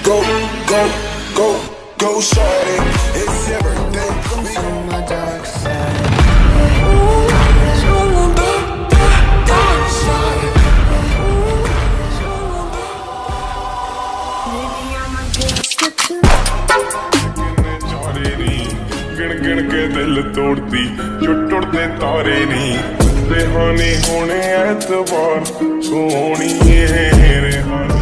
Go, go, go, go, shawty. It's everything. Welcome to my dark side. गिन के दिल तोड़ती जो टुटते तारे नी रेहानी होने एतबार Soni रेहानी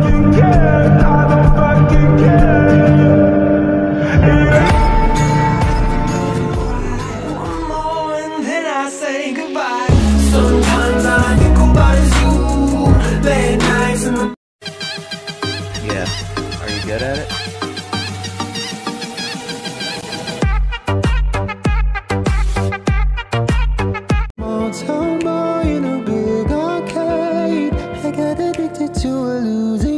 Sometimes all I think about is you. Late nights in the Yeah. Are you good at it? Small town boy in a big arcade. I got addicted to a losing